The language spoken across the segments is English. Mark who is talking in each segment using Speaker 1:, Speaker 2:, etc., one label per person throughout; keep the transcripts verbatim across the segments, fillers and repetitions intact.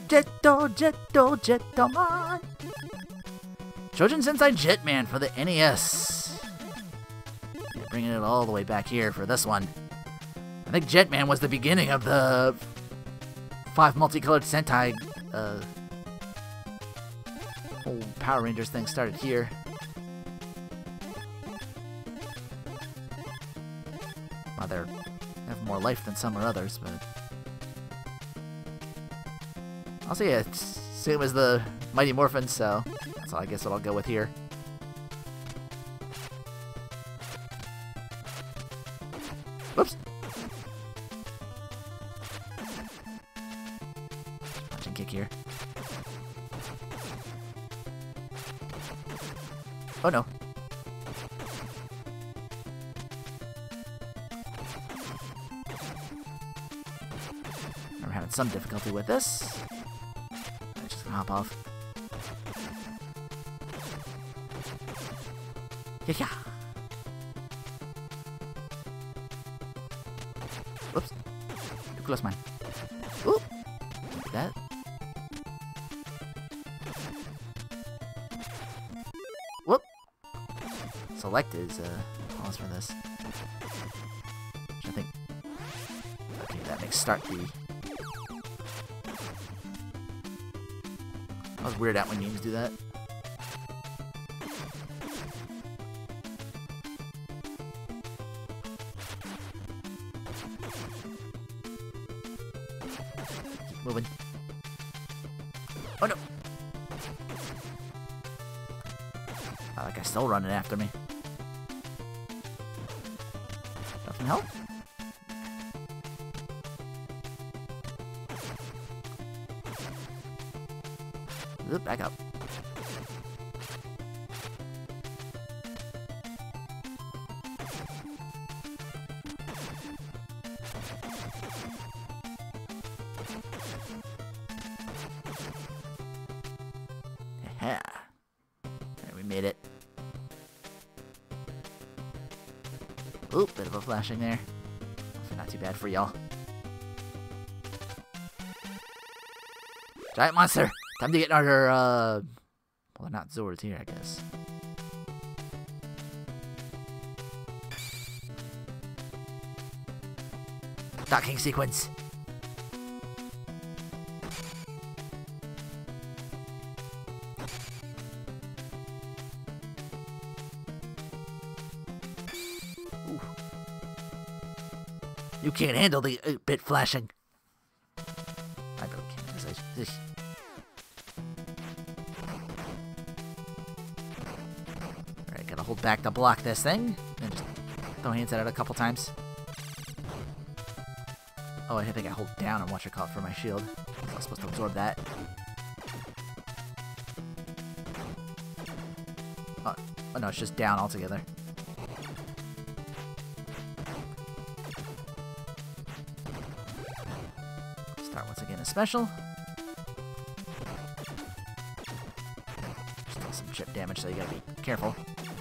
Speaker 1: Jetto, Jetto, Jettomon. Chojin Sensei Jetman for the N E S. Yeah, bringing it all the way back here for this one. I think Jetman was the beginning of the five multicolored Sentai. Uh, whole Power Rangers thing started here. Well, they have more life than some or others, but I'll say it's same as the Mighty Morphin, so that's all I guess what I'll go with here. Whoops. Punch and kick here. Oh no. I'm having some difficulty with this. I'm just gonna hop off. Yeah, yeah. Whoops. Too close, man. Ooh. That. Whoop. Select is, uh, pause for this. Which I think. Okay, that makes start the. I was weirded out when games do that. Keep moving. Oh no! Oh, that guy's still running after me. Nothing help? Oop, back up. Yeah. There, we made it. Oop, bit of a flashing there. Not too bad for y'all. Giant monster! Time to get our, uh... well, not Zords here, I guess. Docking sequence. Ooh. You can't handle the eight bit flashing. I really can't. Ugh. Alright, gotta hold back to block this thing. And just throw hands at it a couple times. Oh, I think I hold down and watch it call for my shield. I was supposed to absorb that. Oh, oh no, it's just down altogether. Start once again a special. Still some chip damage, so you gotta be careful.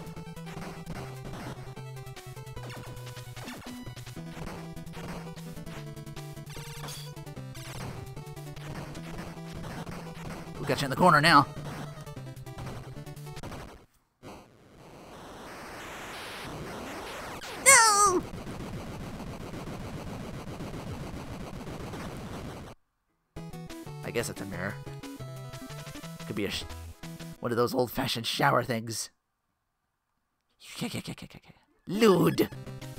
Speaker 1: We got you in the corner now. No! I guess it's a mirror. Could be a sh one of those old-fashioned shower things. Lewd.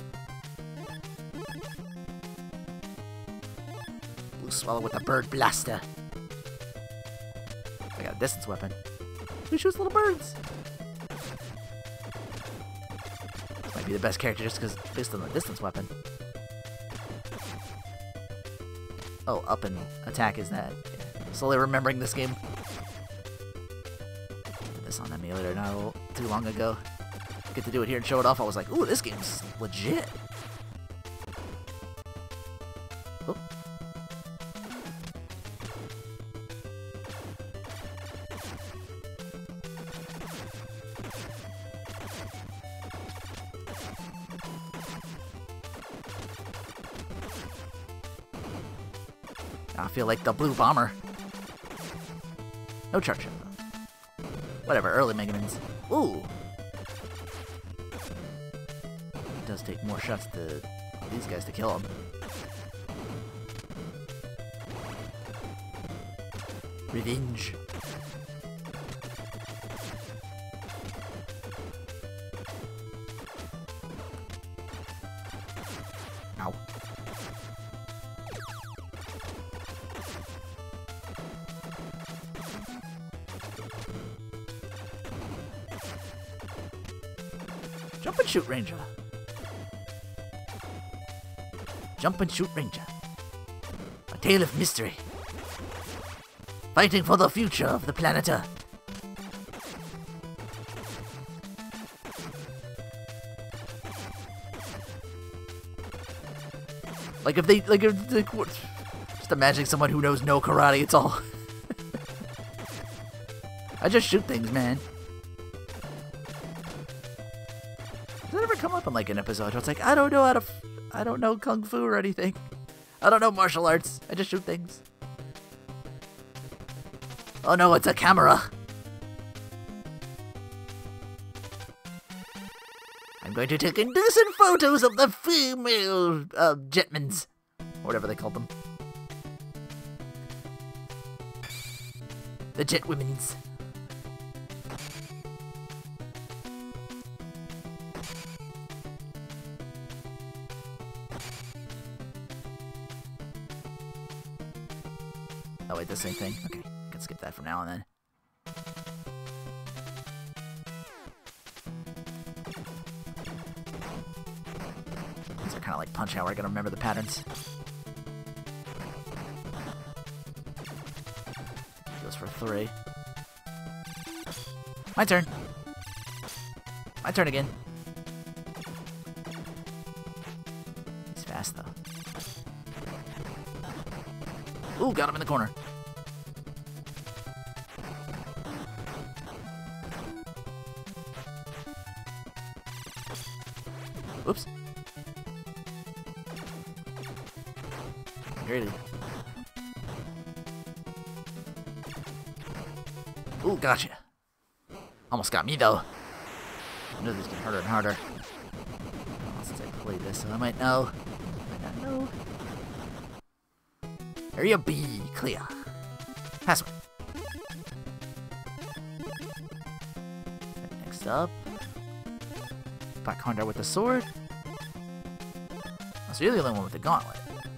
Speaker 1: Blue Swallow with a bird blaster. I got a distance weapon. Who shoots little birds? Might be the best character just because based on the distance weapon. Oh, up and attack is that. Yeah. Slowly remembering this game. Did this on emulator not a little too long ago. Get to do it here and show it off. I was like, ooh, this game's legit. Oh. I feel like the blue bomber. No charge shot. Whatever, early Mega Mans. Ooh! It does take more shots to these guys to kill him. Revenge. Ow. Jump and shoot, Ranger. Jump and shoot, Ranger. A tale of mystery. Fighting for the future of the planet Earth. Like if they, like if they, just imagine someone who knows no karate, it's all. I just shoot things, man. Does that ever come up in like an episode where it's like, I don't know how to, f I don't know kung fu or anything. I don't know martial arts. I just shoot things. Oh no, it's a camera. I'm going to take indecent photos of the female uh, jetmans. Or whatever they called them. The jet womens. Oh wait, the same thing? Okay, I can skip that from now on then. These are kind of like Punch-Out where I gotta remember the patterns. Goes for three. My turn. My turn again. He's fast though. Ooh, got him in the corner. Oops. Really? Ooh, gotcha. Almost got me though. I know this is getting harder and harder. Well, since I played this, so I might know. I might not know. Area B, clear. Password. Next up, Black Condor with the sword. Oh, so you're the only one with the gauntlet.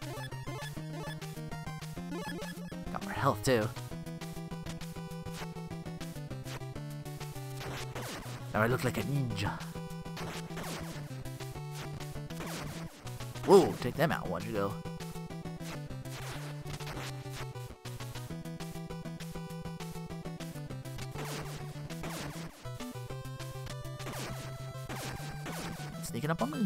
Speaker 1: Got more health too. Now I look like a ninja. Whoa, take them out. Where'd you go? Sneaking up on me.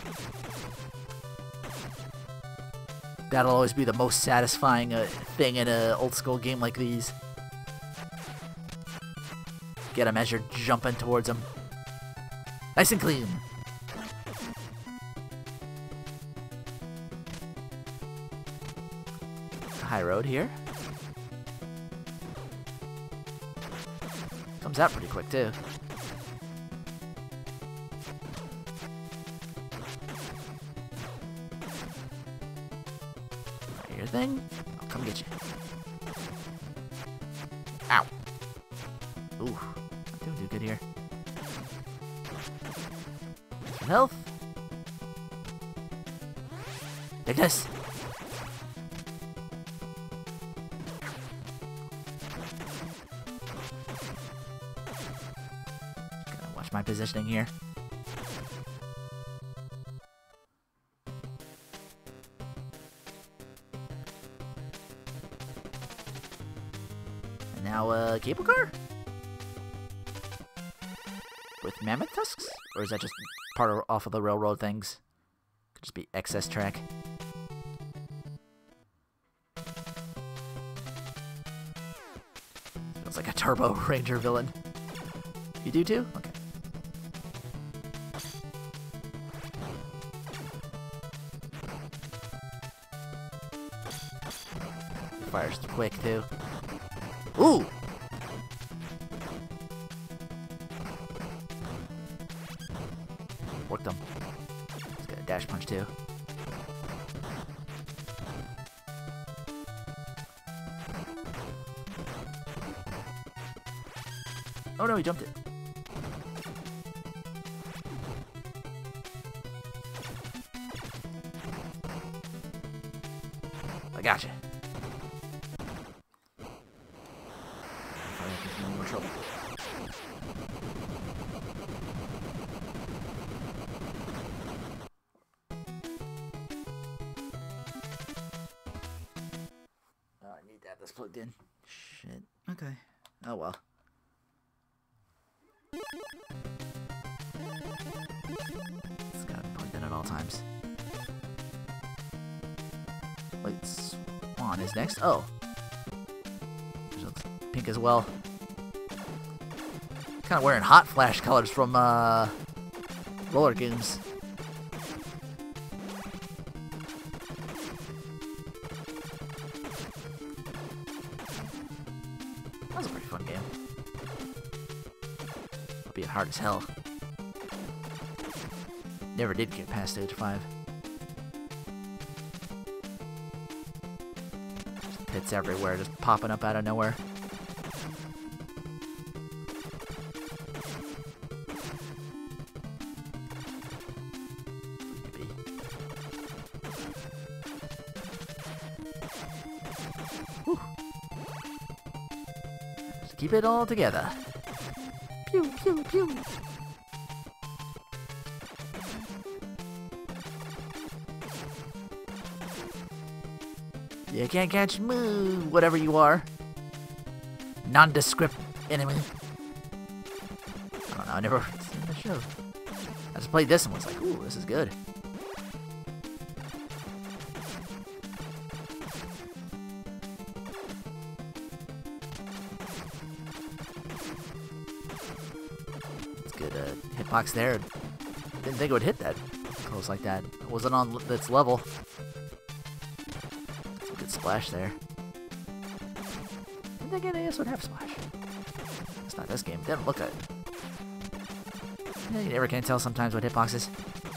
Speaker 1: That'll always be the most satisfying uh, thing in an old school game like these. Get him as you're jumping towards him. Nice and clean. High road here. Comes out pretty quick too. Your thing? I'll come get you. Ow. Ooh, not doing too good here. Some health. Take this. Gotta watch my positioning here. And now, uh, cable car? With mammoth tusks? Or is that just part of, off of the railroad things? Could just be excess track. Feels like a Turbo Ranger villain. You do too? Okay. Fires quick too. Ooh! dash punch too. Oh no, he jumped it. I gotcha. I'm in more trouble. Oh, I need to have this plugged in. Shit. Okay. Oh well. It's gotta be plugged in at all times. Wait, Swan is next. Oh. She looks pink as well. Kind of wearing Hot Flash colors from uh, Roller Games. That was a pretty fun game. It'll be hard as hell. Never did get past stage five. Just pits everywhere, just popping up out of nowhere. Whew. Just keep it all together. Pew, pew, pew. You can't catch me, whatever you are. Nondescript enemy. I don't know, I never seen the show. I just played this and was like, ooh, this is good. It's good uh, hitbox there. Didn't think it would hit that close like that. It wasn't on its level. Splash there. Didn't think N A S would have splash. It's not this game. It didn't look at it. Yeah, you never can tell sometimes what hitbox is.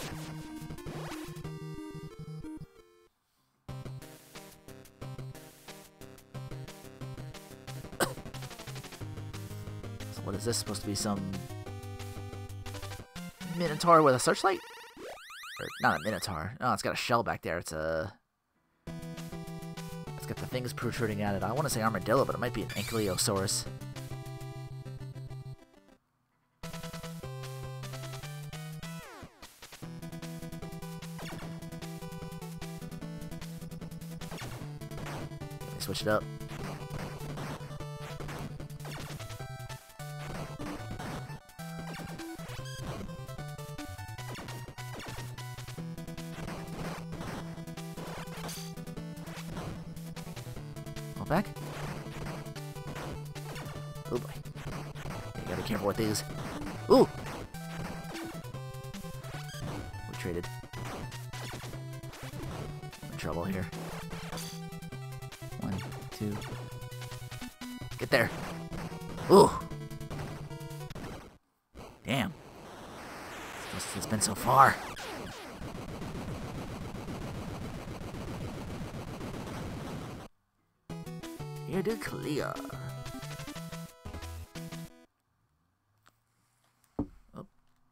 Speaker 1: So what is this supposed to be? Some Minotaur with a searchlight? Or not a Minotaur. Oh, it's got a shell back there. It's a It's got the things protruding out of it. I want to say armadillo, but it might be an Ankylosaurus. Let me switch it up. Back. Oh boy. You gotta be careful with these. Ooh! We traded. I'm in trouble here. One, two. Get there. Ooh! Damn. It's, it's been so far. You're to clear. Oh.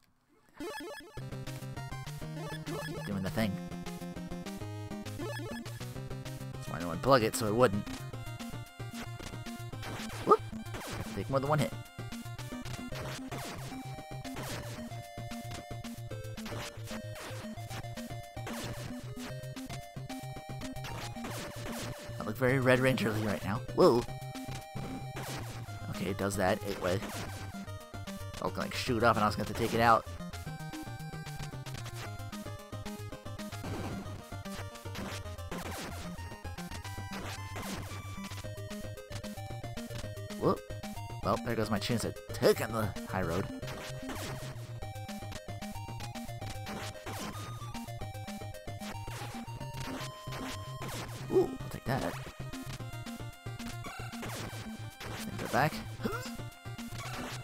Speaker 1: Keep doing the thing. That's why I didn't unplug it so it wouldn't. Whoop! Have to take more than one hit. I look very Red Ranger-y right now. Whoa! Okay, it does that. Eight way. I was gonna like shoot up and I was gonna have to take it out. Whoop. Well, there goes my chance at taking the high road. Ooh, I'll take that. And go back.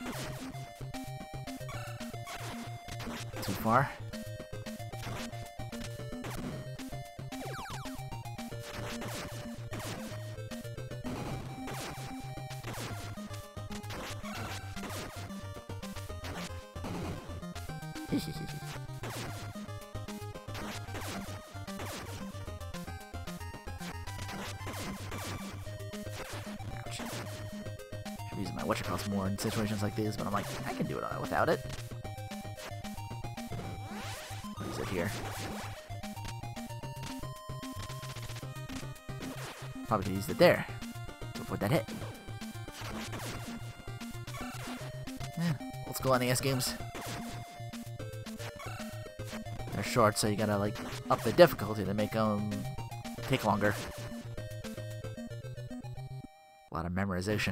Speaker 1: Too far. Should use my whatchamacallit more in situations like these, but I'm like, I can do it without it. I'll use it here. Probably could have used it there to avoid that hit. Yeah, old school N E S games. They're short, so you gotta like up the difficulty to make them take longer. A lot of memorization.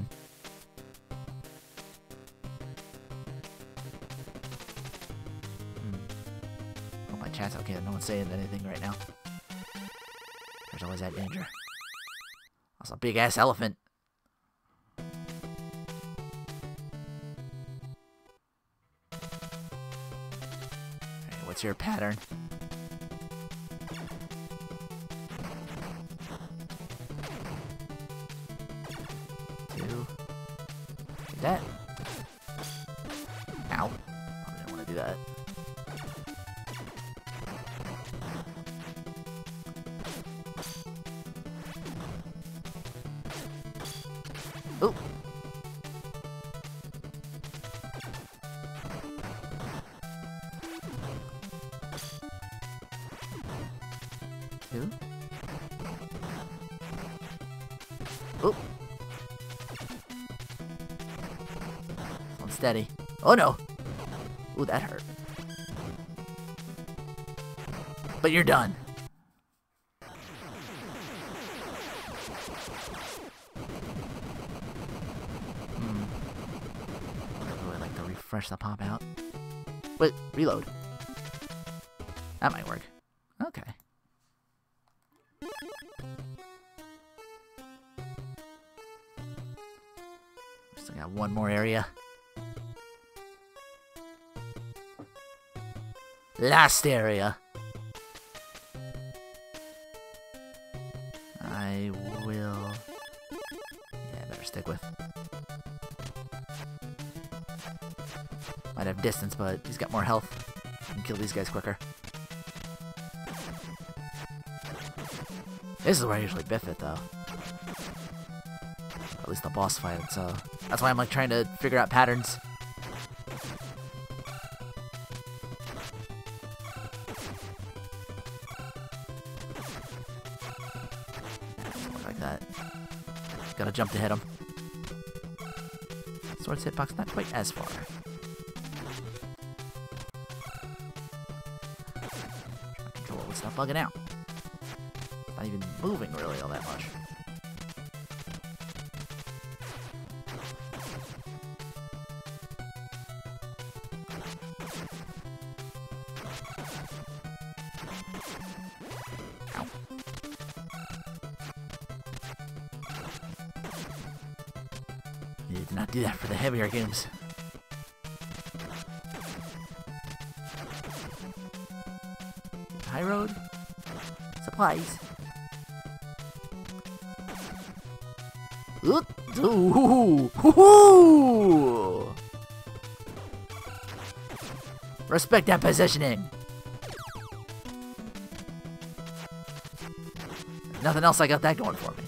Speaker 1: Hmm. Hope my chat's okay. No one's saying anything right now. There's always that danger. Also, a big ass elephant. What's your pattern? Two. Did that. Ow. I didn't want to do that. Oop. Two. Oop. Unsteady. Oh no! Ooh, that hurt. But you're done. Hmm. I'd really like to refresh the pop out. Wait, reload. That might work. Okay. Still got one more area. Last area. I will... Yeah, I better stick with. Might have distance, but he's got more health. I can kill these guys quicker. This is where I usually biff it, though. At least the boss fight, so... That's why I'm, like, trying to figure out patterns. Like that. Gotta jump to hit him. Sword's hitbox not quite as far. Control it, stop bugging out. Not even moving really all that much. Ow. You did not do that for the heavier games. High road. Supplies. Ooh, ooh, ooh. Respect that positioning. Nothing else, I got that going for me.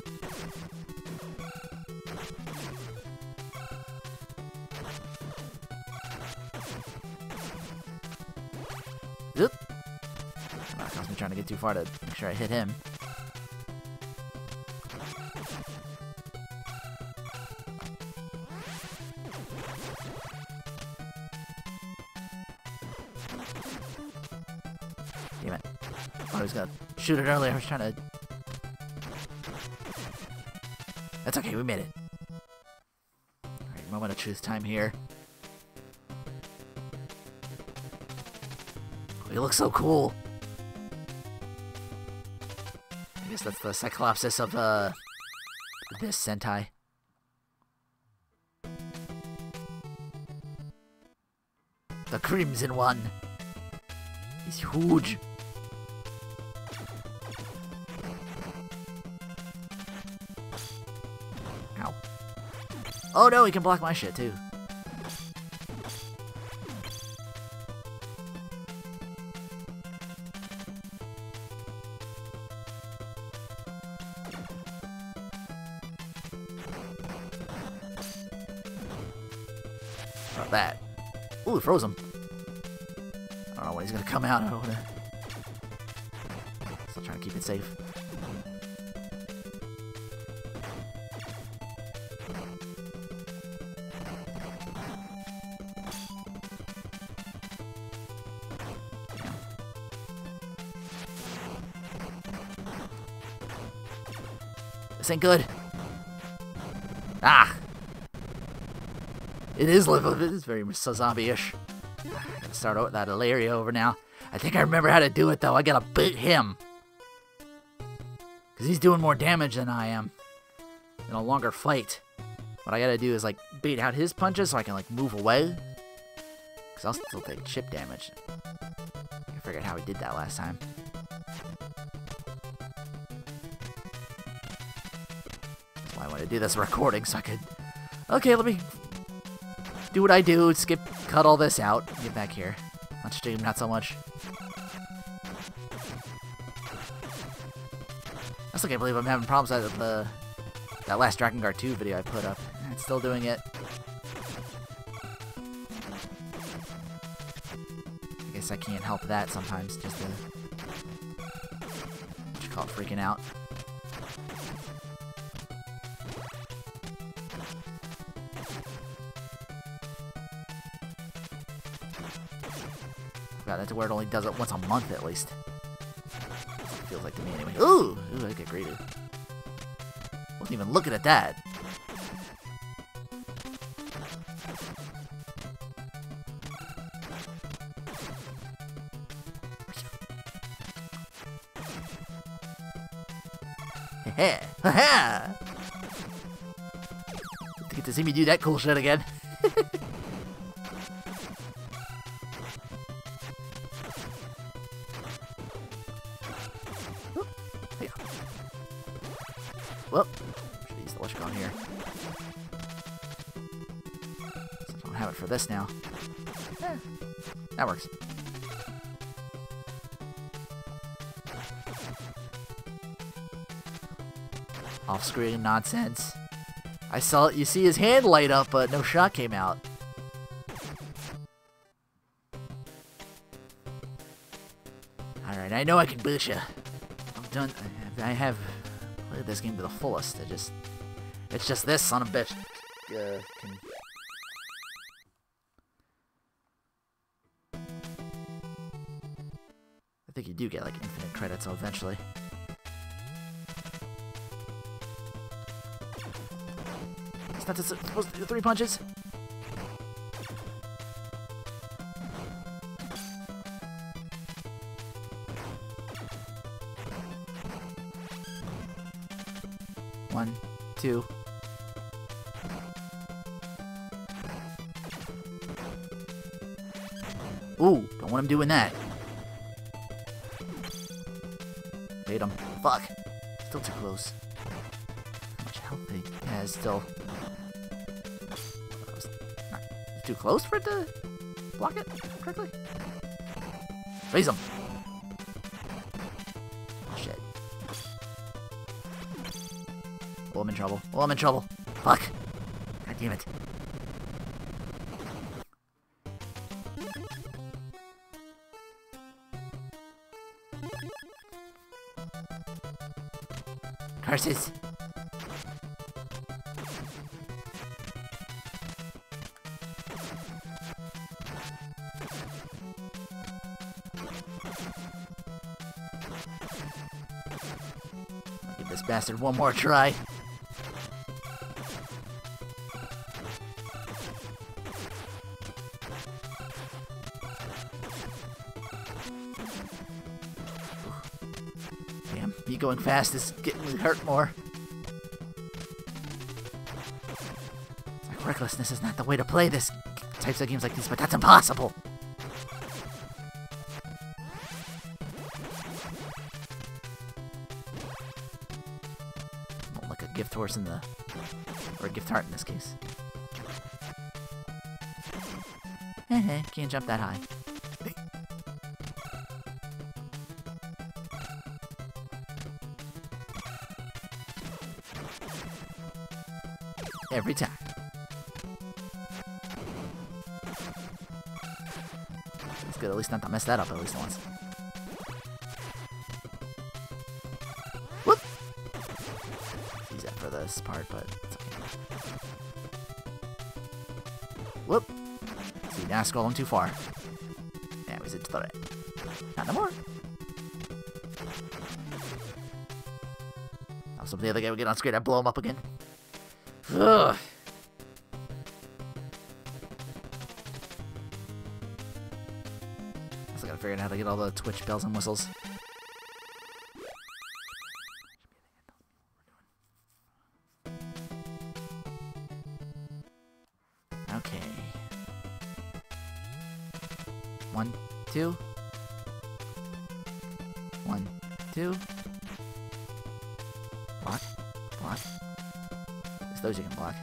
Speaker 1: Oop. That cost me trying to get too far to make sure I hit him. Damn it. I was gonna shoot it earlier. I was trying to... That's okay, we made it. Alright, moment of truth time here. Oh, you look so cool. I guess that's the Cyclopsis of, uh... this Sentai. The Crimson One. He's huge. Ow. Oh no, he can block my shit too. Start that. Ooh, it froze him. I don't know when he's gonna come out. I don't wanna... Still trying to keep it safe. This ain't good. Ah! It is it is very much so zombie-ish. I gotta start out with that Ilaria over now. I think I remember how to do it though. I gotta beat him. Cause he's doing more damage than I am. In a longer fight. What I gotta do is like bait out his punches so I can like move away. Cause I'll still take chip damage. I figured how he did that last time. I want to do this recording so I could... Okay, let me do what I do, skip, cut all this out, get back here. On stream, not so much. I still can't believe I'm having problems with the that last Drakengard two video I put up. It's still doing it. I guess I can't help that sometimes, just to... What you call it, freaking out. Got that to where it only does it once a month at least. Feels like to me anyway. Ooh! Ooh, I get greeted. Wasn't even looking at that. Heh heh! To get to see me do that cool shit again. Well, should use the Lich-Gon here. So I don't have it for this now. Eh, that works. Off-screen nonsense. I saw it. You see his hand light up, but no shot came out. All right, I know I can beat you. I'm done. I have. Played this game to the fullest. I just, it's just this son of a bitch. Uh, can... I think you do get like infinite credits eventually. It's not just supposed to do three punches. One, two. Ooh, don't want him doing that. Bait him. Fuck. Still too close. How much health he has still. Not too close for it to block it correctly. Raise him. Oh, I'm in trouble. Oh, I'm in trouble. Fuck. God damn it. Curses. I'll give this bastard one more try. Me going fast is getting me hurt more. Like, recklessness is not the way to play this types of games like these, but that's impossible. Not like a gift horse in the, or a gift heart in this case. Heh can't jump that high. Every time. good, at least not to mess that up at least once. Whoop! Use that for this part, but it's okay. Whoop! See, now scrolling too far. Yeah, we said to the right. Not no more. I was hoping the other guy would get on screen and blow him up again. Ugh. I still gotta figure out how to get all the Twitch bells and whistles. Okay. One, two. One, two. Block, block. It's those you can block.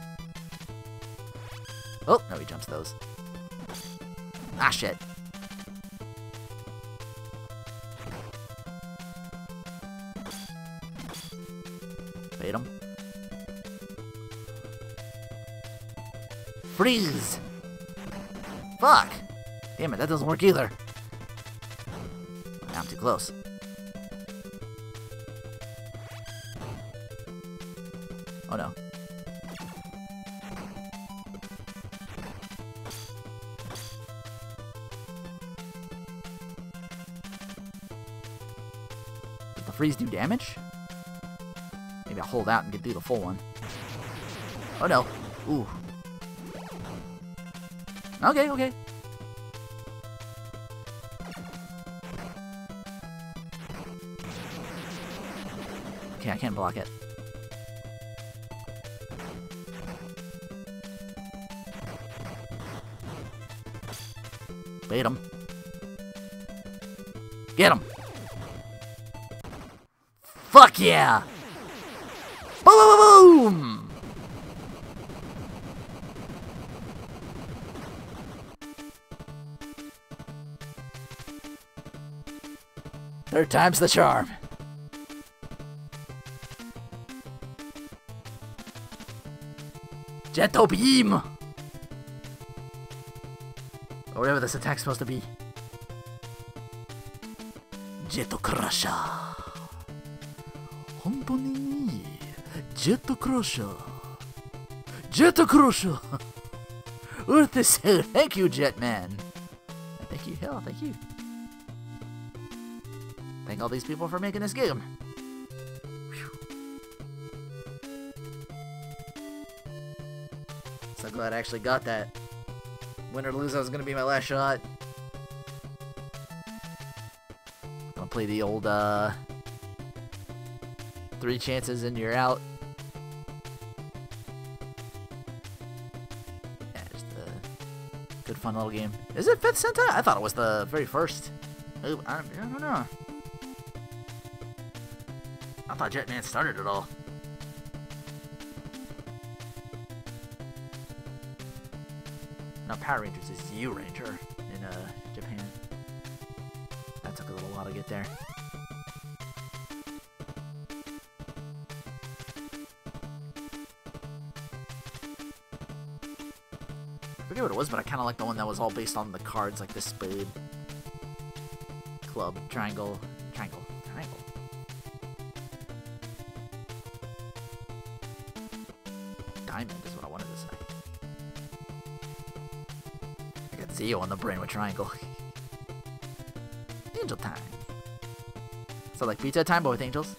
Speaker 1: Oh, no, he jumps those. Ah, shit. Bait him. Freeze! Fuck! Damn it, that doesn't work either. Now I'm too close. Oh no. Does the freeze do damage? Maybe I'll hold out and get through the full one. Oh no. Ooh. Okay, okay. Okay, I can't block it. Bait him. Get him. Fuck yeah! Boom, boom, boom! Third time's the charm. Jetto Beam! Or whatever this attack's supposed to be. Jetto Crusher. Hontoni. Jetto Crusher. Jetto Crusher. Earth is here. Thank you, Jetman. Thank you, hell, thank you. Thank all these people for making this game. Whew. So glad I actually got that. Win or lose, that was gonna be my last shot. Gonna play the old, uh... three chances and you're out. Yeah, just a good fun little game. Is it fifth Sentai? I thought it was the very first. Ooh, I, I don't know. I thought Jetman started it all. No, Power Rangers is Zyuranger in uh, Japan. That took a little while to get there. I forget what it was, but I kind of like the one that was all based on the cards, like the Spade, Club, Triangle, Triangle, Triangle. Diamond is what I wanted to say. I got Zeo on the brain with Triangle. Angel time. So like pizza time, but with angels?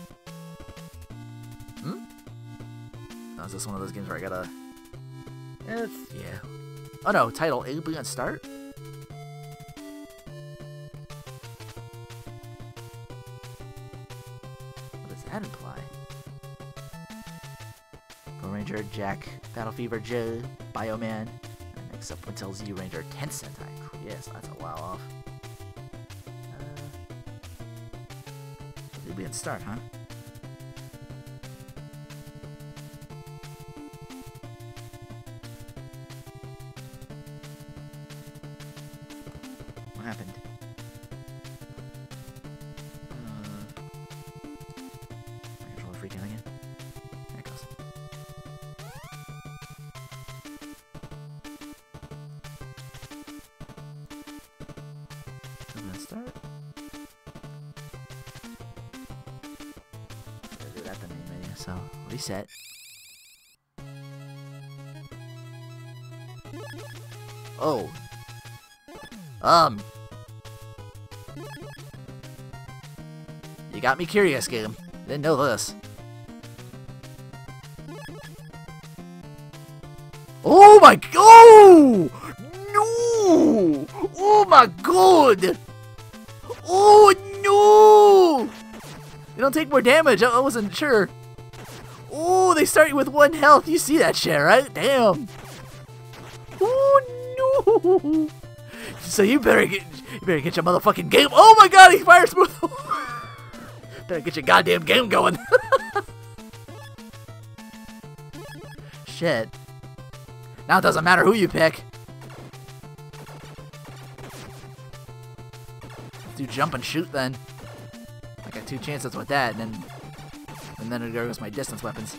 Speaker 1: Hmm? No, is this one of those games where I gotta... It's... yeah. Oh no, title, A B on start? What does that imply? Go Ranger, Jack, Battle Fever, Joe, Bioman, and next up until Zyuranger tenth Sentai. Yes, that's a while off. Uh, A B on start, huh? What happened? Uh, my controller freaking out again. There it goes. Start. Gotta do that at the main menu, so reset. Oh. Um. You got me curious, game. Didn't know this. Oh my god! Oh! No! Oh my god! Oh no! You don't take more damage. I wasn't sure. Oh, they start you with one health. You see that shit, right? Damn. Oh no! So you better get, you better get your motherfucking game. Oh my god, he fires smooth. Better get your goddamn game going. Shit. Now it doesn't matter who you pick. Let's do jump and shoot then. I got two chances with that, and then and then there goes my distance weapons.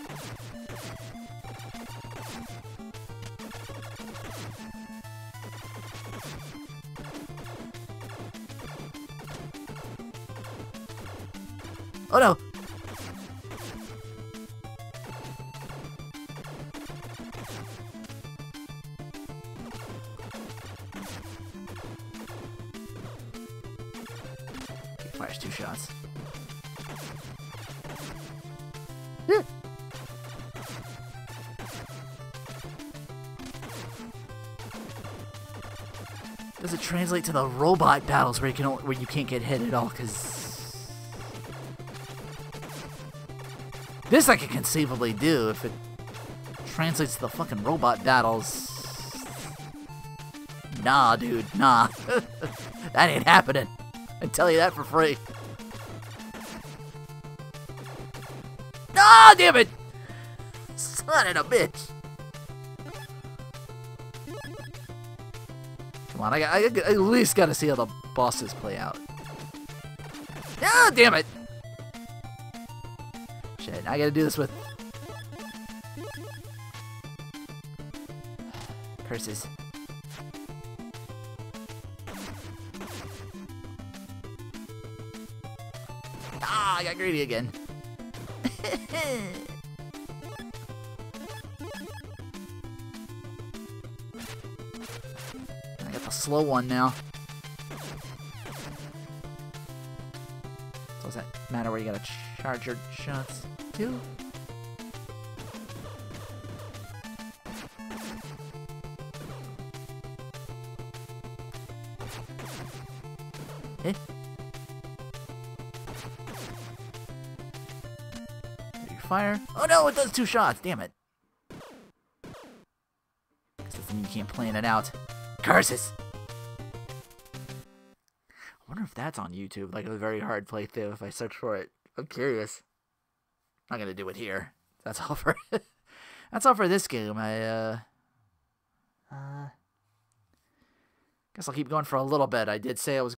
Speaker 1: Oh no! He fires two shots. Yeah. Does it translate to the robot battles where you can where you can't get hit at all? Because this I could conceivably do if it translates to the fucking robot battles. Nah, dude, nah. That ain't happening. I tell you that for free. Ah, damn it! Son of a bitch. Come on, I, I, I at least gotta see how the bosses play out. Ah, damn it! Shit, I gotta do this with curses. Ah, I got greedy again. I got the slow one now. So does that matter where you gotta charge your shots to? Eh? Fire. Oh no, it does two shots. Damn it. Guess doesn't mean you can't plan it out. Curses! I wonder if that's on YouTube, like a very hard playthrough if I search for it. I'm curious. I'm not gonna do it here. That's all for that's all for this game. I uh uh guess I'll keep going for a little bit. I did say I was